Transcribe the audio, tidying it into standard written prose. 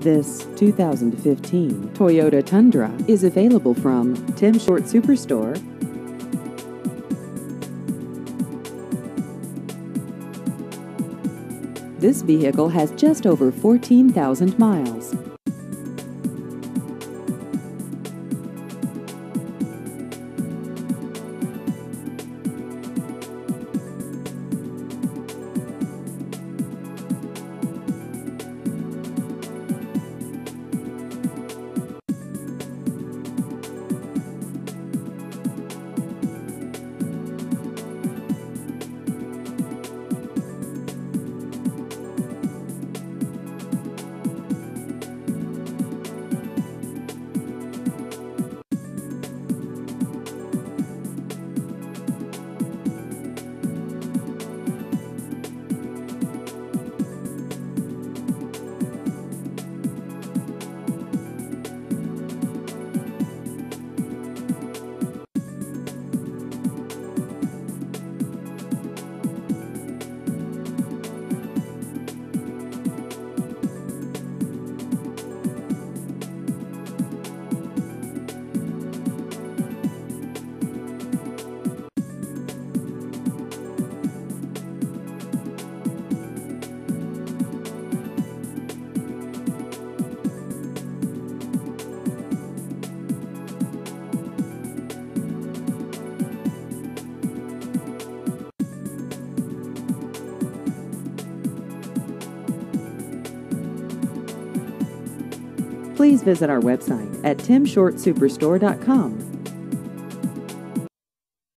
This 2015 Toyota Tundra is available from Tim Short Superstore. This vehicle has just over 14,000 miles. Please visit our website at timshortsuperstore.com